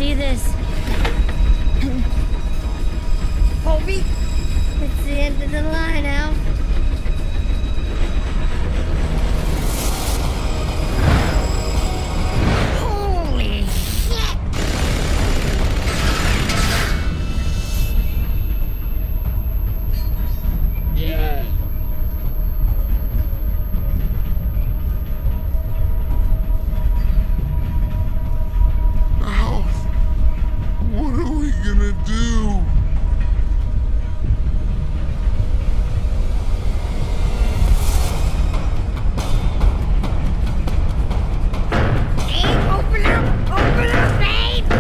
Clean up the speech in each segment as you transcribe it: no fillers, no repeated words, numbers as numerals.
see this. Colby? It's the end of the line, Al. Holy shit! Yeah. Alf, what are we gonna do? Abe, open up! Open up, Abe!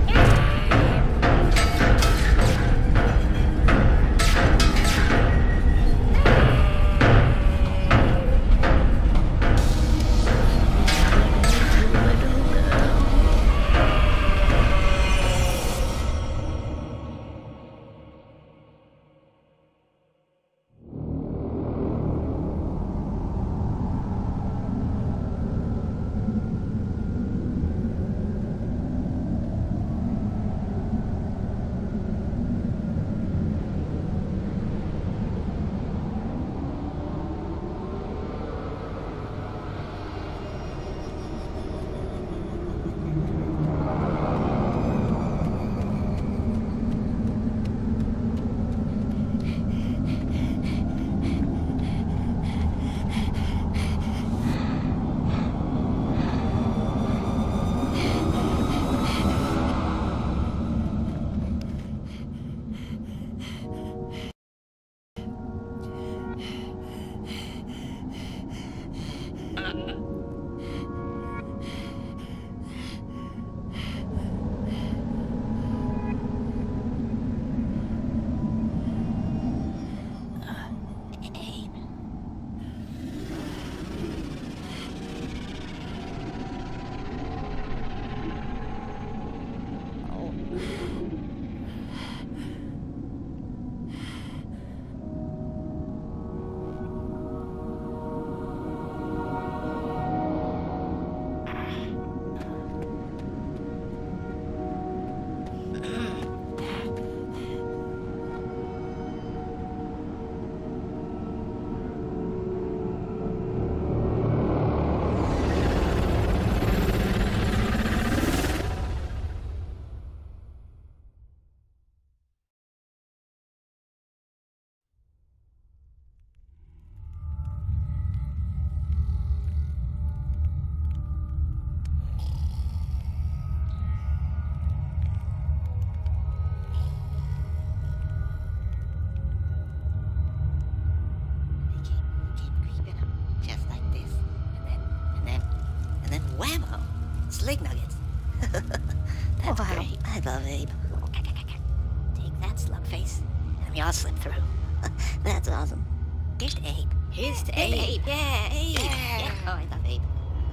Whammo! Slig nuggets. That's great. I love Abe. Take that, slugface. And we all slip through. That's awesome. Here's to Abe. Here's to Abe. Yeah, Abe. Yeah. Oh, I love Abe.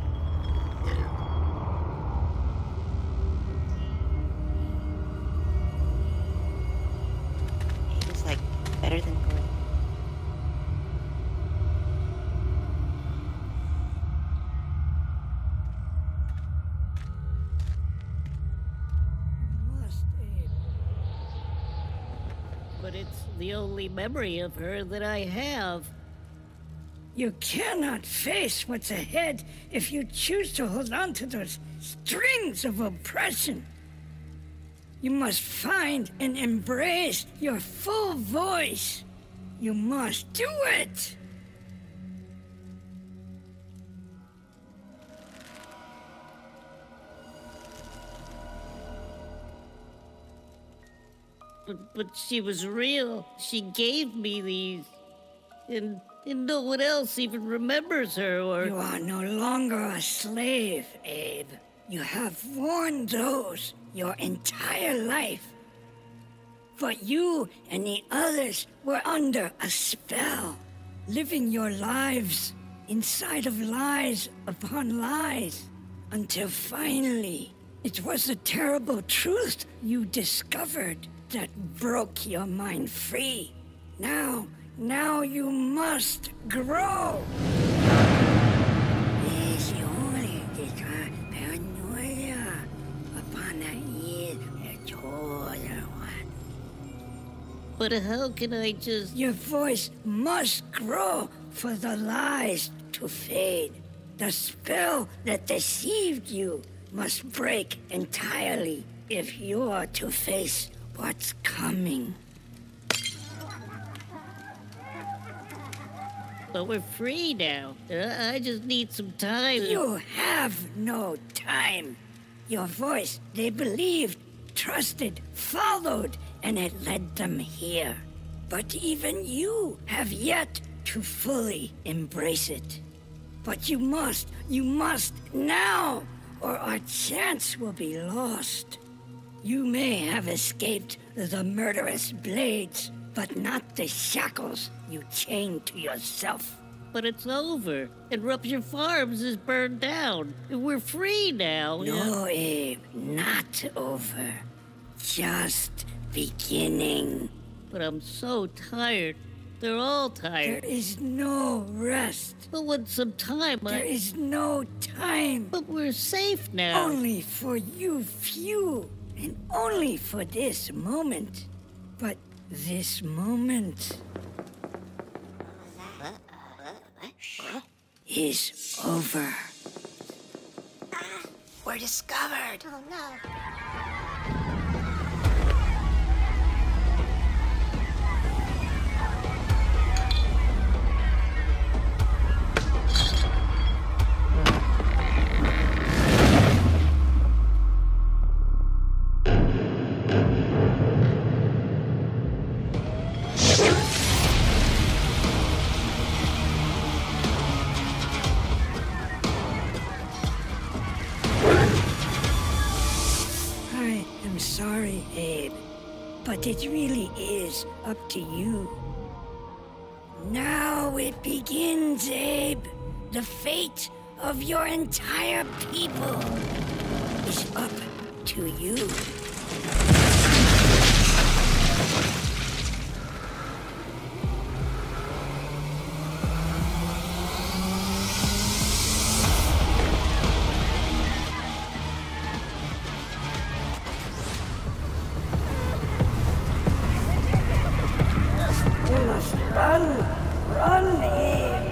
Abe is like better than Gordon. But it's the only memory of her that I have. You cannot face what's ahead if you choose to hold on to those strings of oppression. You must find and embrace your full voice. You must do it! But she was real. She gave me these. And no one else even remembers her or... You are no longer a slave, Abe. You have worn those your entire life. But you and the others were under a spell, living your lives inside of lies upon lies, until finally it was the terrible truth you discovered that broke your mind free. Now you must grow. Paranoia upon a But how can I just... Your voice must grow for the lies to fade. The spell that deceived you must break entirely if you're to face what's coming. But we're free now. I just need some time. You have no time. Your voice, they believed, trusted, followed, and it led them here. But even you have yet to fully embrace it. But you must now, or our chance will be lost. You may have escaped the murderous blades, but not the shackles you chained to yourself. But it's over, and Rupture Farms is burned down. We're free now. No, Abe, not over. Just beginning. But I'm so tired. They're all tired. There is no rest. But with some time, There is no time. But we're safe now. Only for you few, and only for this moment. But this moment is over. We're discovered. Oh no. I am sorry, Abe, but it really is up to you. Now it begins, Abe. The fate of your entire people is up to you. You must run! Run, Abe!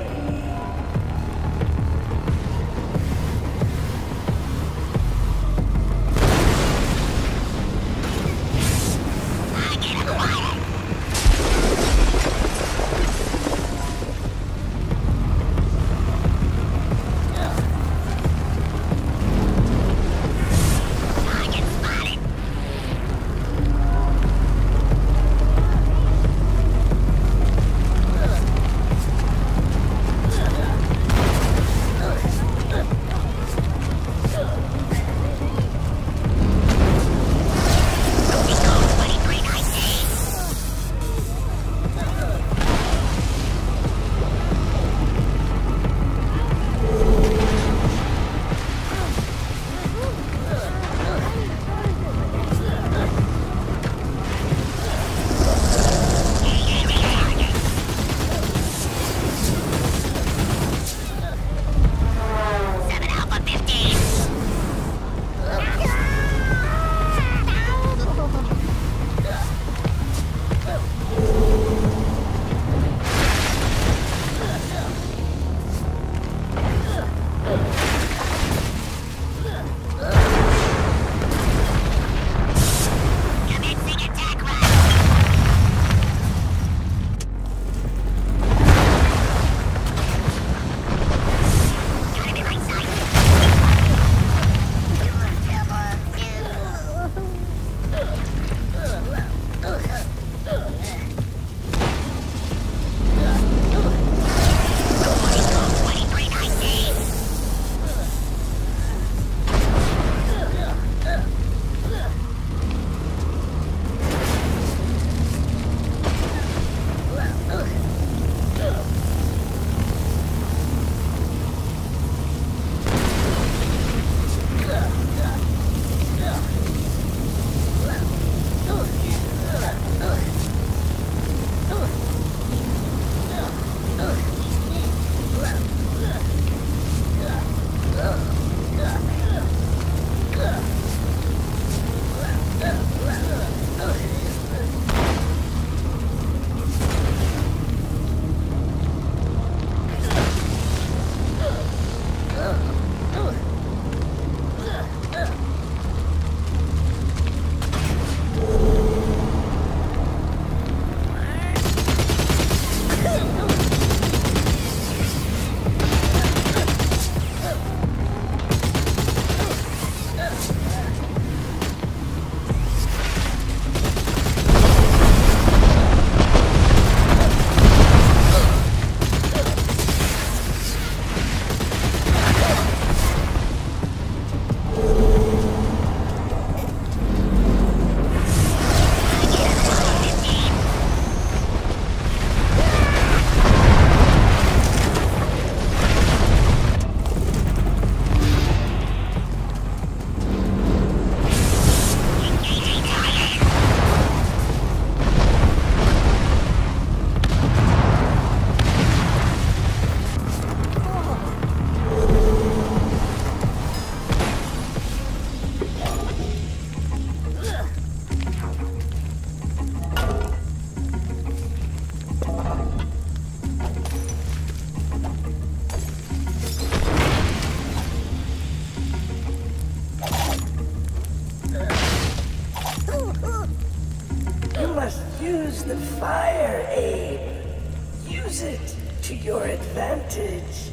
use the fire, Abe. Use it to your advantage.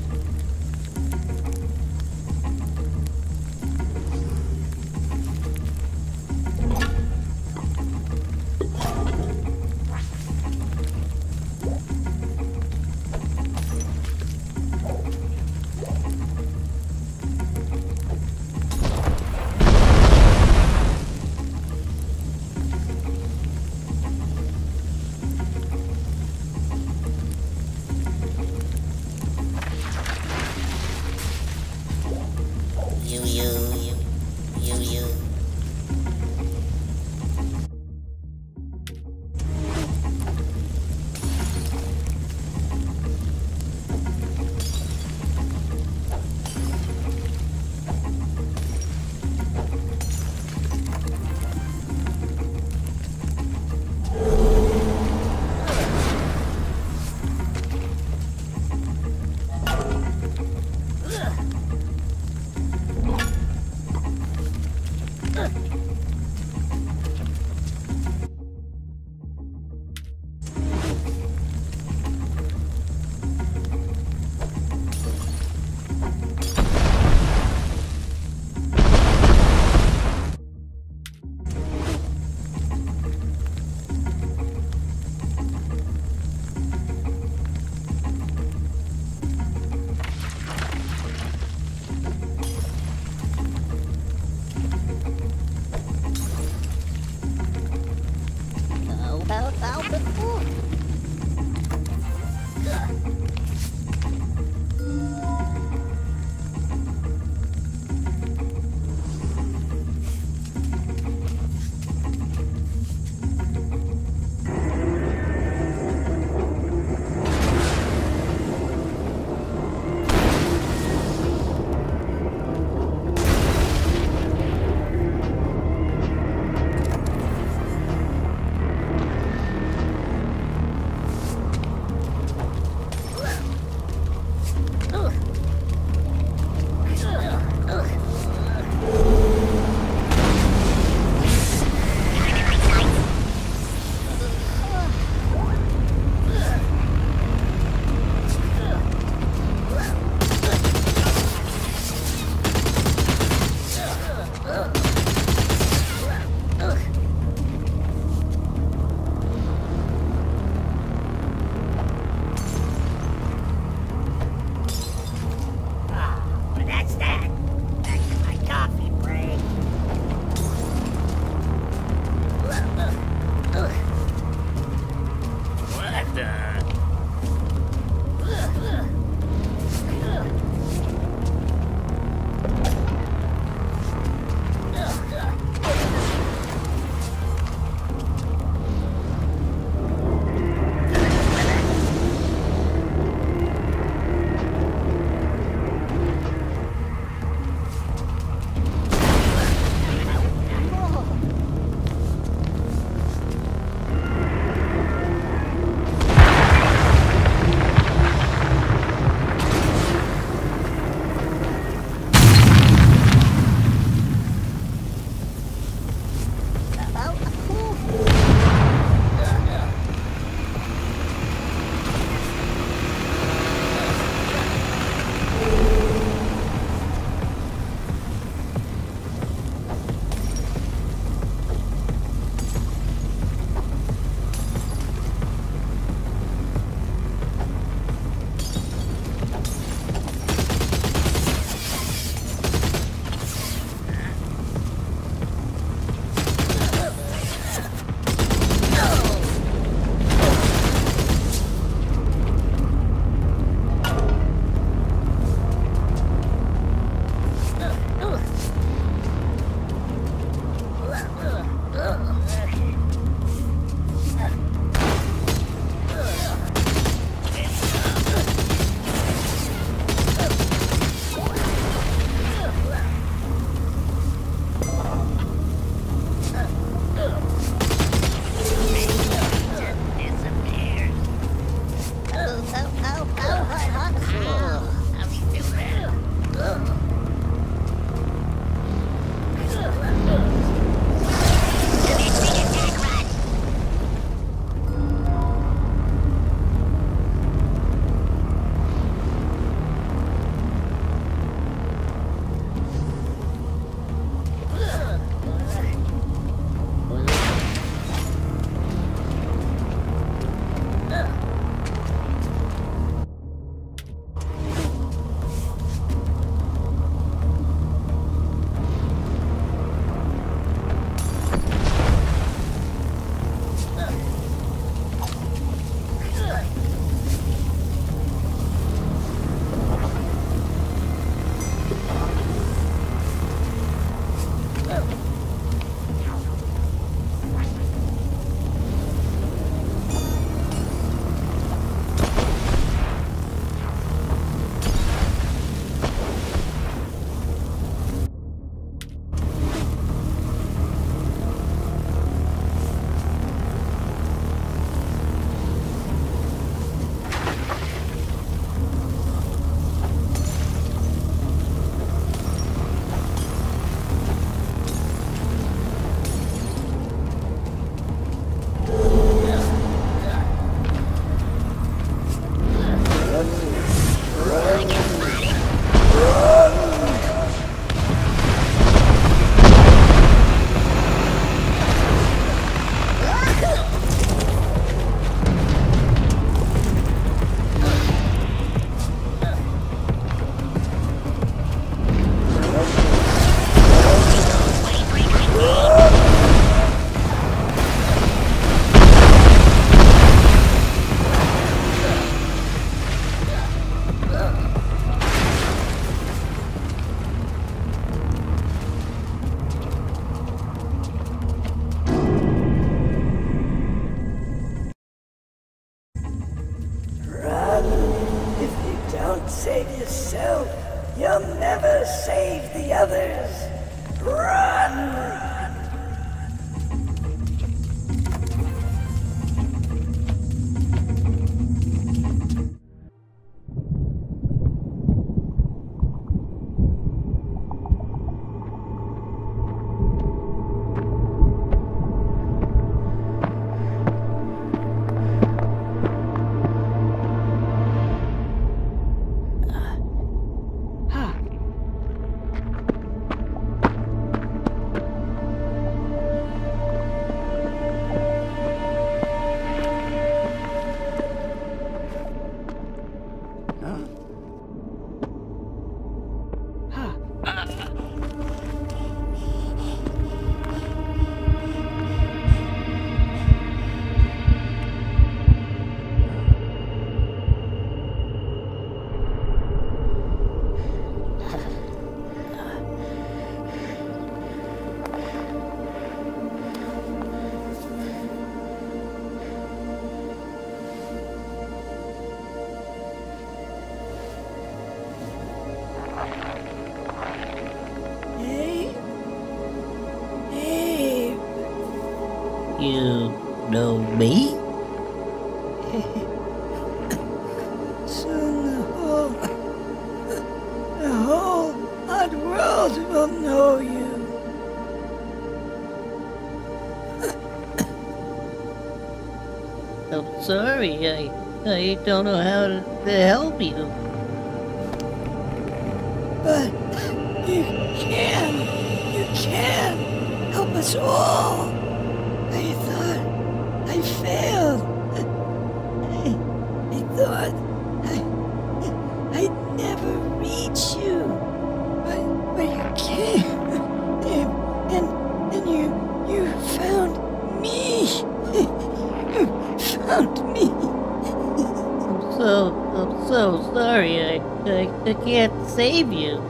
You. the others. Run! You know me? Soon the whole odd world will know you. I'm sorry, I don't know how to help you. But you can help us all. I thought I failed. I thought I'd never reach you. But you came. And you found me. You found me. I'm so sorry. I can't save you.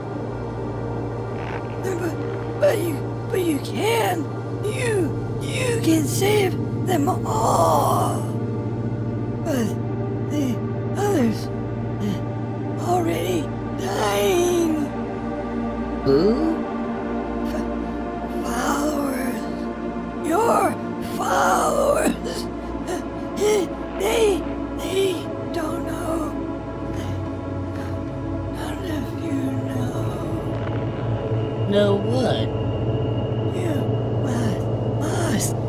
But you can. You can save them all. But the others already dying. Who? Followers. Your followers. They don't know. None of you know. Know what? You must